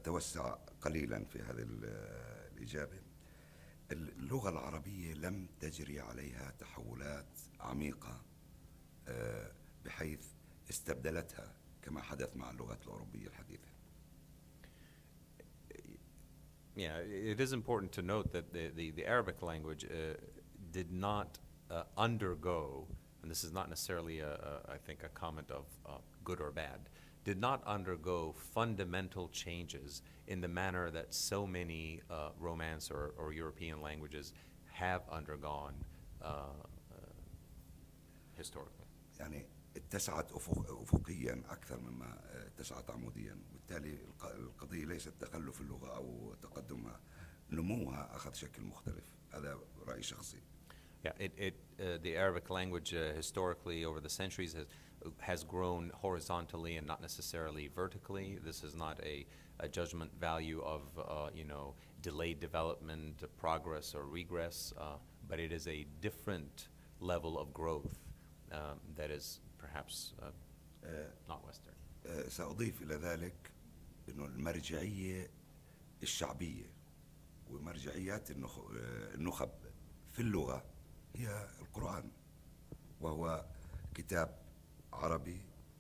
أتوسع قليلا في هذه الإجابة. اللغة العربية لم تجري عليها تحولات عميقة بحيث استبدلتها كما حدث مع اللغات الأوروبية الحديثة. Yeah, it is important to note that the Arabic language did not undergo, and this is not necessarily, I think, a comment of good or bad, did not undergo fundamental changes in the manner that so many Romance or European languages have undergone historically. يعني اتسعت أفقيا أكثر مما اتسعت عموديا، وبالتالي القضية ليست تخلف اللغة أو تقدمها، نموها أخذ شكل مختلف. هذا رأي شخصي. Yeah, the Arabic language historically over the centuries has grown horizontally and not necessarily vertically. This is not a judgment value of delayed development, progress or regress, but it is a different level of growth that is perhaps not Western. سأضيف إلى ذلك إنه المرجعية الشعبية ومرجعيات النخب في اللغة هي القرآن، وهو كتاب عربي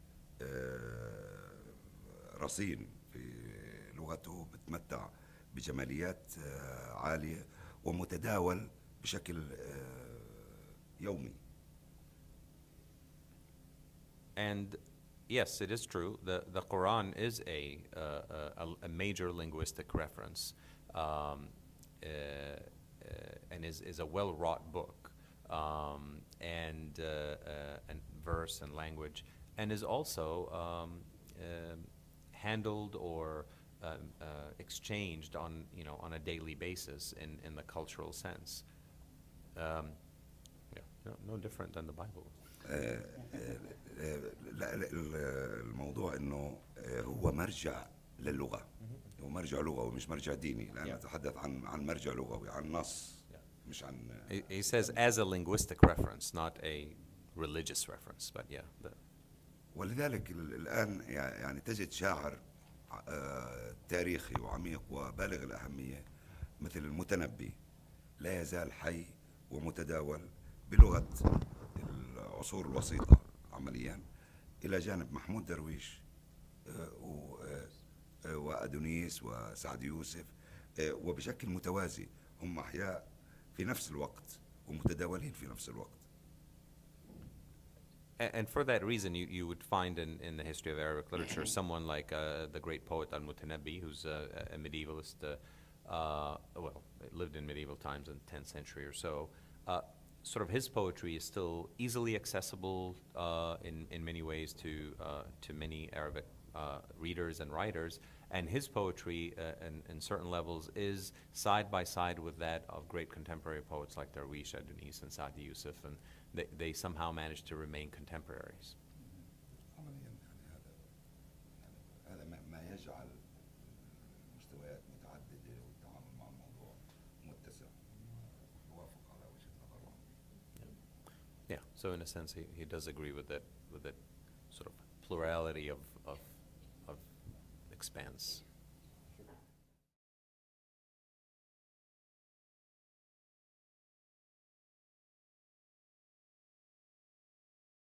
رصين في لغته، بتمتع بجماليات عالية ومتداول بشكل يومي. And yes, it is true. The Quran is a major linguistic reference, and is a well-wrought book, and verse and language, and is also handled or exchanged on a daily basis in the cultural sense. No different than the Bible. الموضوع انه هو مرجع للغة، هو مرجع لغوي مش مرجع ديني، لأن نتحدث عن مرجع لغوي، عن نص مش عن. He says as a linguistic reference, not a religious reference, but yeah. ولذلك الآن يعني تجد شاعر تاريخي وعميق وبالغ الأهمية مثل المتنبي لا يزال حي ومتداول بلغة العصور الوسيطة عمليا، إلى جانب محمود درويش وأدونيس وسعد يوسف، وبشكل متوازي هم أحياء في نفس الوقت ومتداولين في نفس الوقت. And for that reason, you would find in the history of Arabic literature someone like the great poet Al-Mutanabbi, who's a medievalist, lived in medieval times in the 10th century or so. Sort of his poetry is still easily accessible in many ways to many Arabic readers and writers, and his poetry in certain levels is side by side with that of great contemporary poets like Darwish, Adonis, and Saadi Yusuf, and they somehow managed to remain contemporaries. Yeah, so in a sense he does agree with that sort of plurality of expanse.